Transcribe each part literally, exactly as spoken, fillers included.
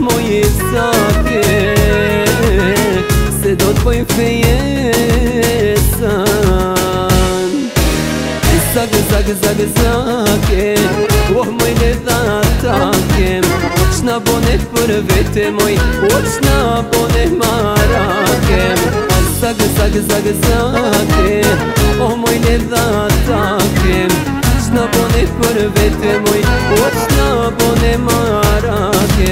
moje sake se do tvojim fejesan. Zag, zag, zag, zake, oh moj ne datake, qna bone për vete moj, o qna bone marake. Zag, zag, zag, zake, oh moj ne datake, qna bone për vete moj, o qna bone marake.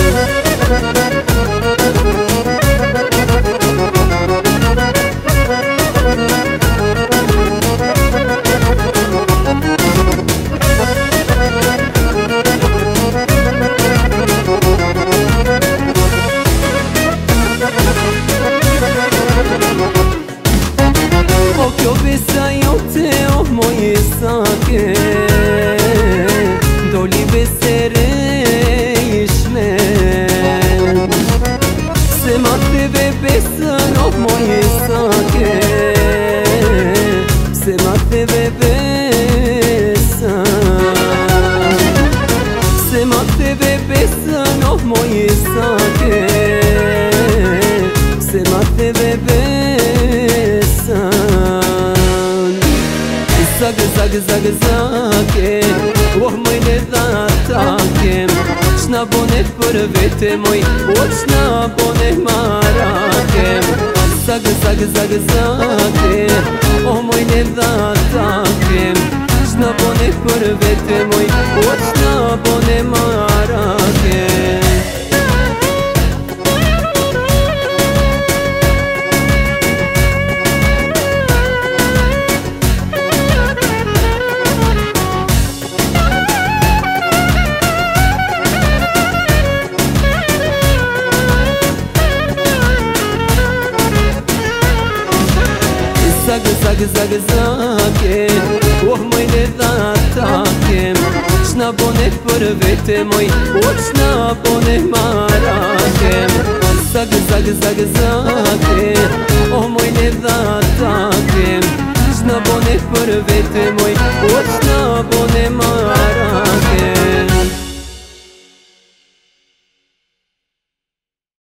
O kjo besa jote, o moje sake, doli besere ishmen. Se ma tebe besën, o moje sake, se ma tebe besën. Se ma tebe besën, o moje sake, se ma tebe besën. Zag, zag, zag, zake, oh moj ne datake, qna bone për vete moj, o qna bone marake. Zag, zag, zag, zake, oh moj ne datake, qna bone për vete moj, o qna bone marake. Zag, zag, zag, zake, oh moj ne datake, qna bone për vete moj, o qna bone marake. Zag, zag, zag, zake, oh moj ne datake, qna bone për vete moj, o qna bone marake.